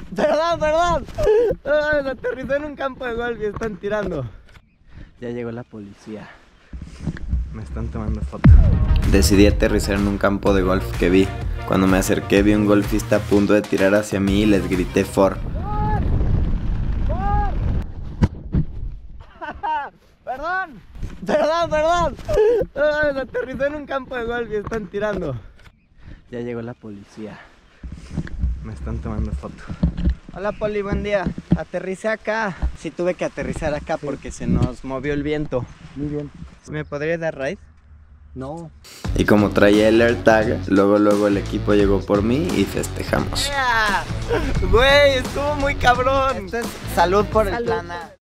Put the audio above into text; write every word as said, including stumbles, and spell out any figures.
Perdón, perdón. Ay, aterrizó en un campo de golf y están tirando. Ya llegó la policía. Me están tomando fotos. Decidí aterrizar en un campo de golf que vi. Cuando me acerqué vi un golfista a punto de tirar hacia mí y les grité for. Perdón, perdón, perdón. Ay, aterrizó en un campo de golf y están tirando. Ya llegó la policía. Me están tomando fotos. Hola Poli, buen día. Aterricé acá. Sí tuve que aterrizar acá sí, porque se nos movió el viento. Muy bien. ¿Me podría dar ride? No. Y como traía el AirTag, luego luego el equipo llegó por mí y festejamos. Yeah. Güey, estuvo muy cabrón. Entonces, salud por salud. El plan A.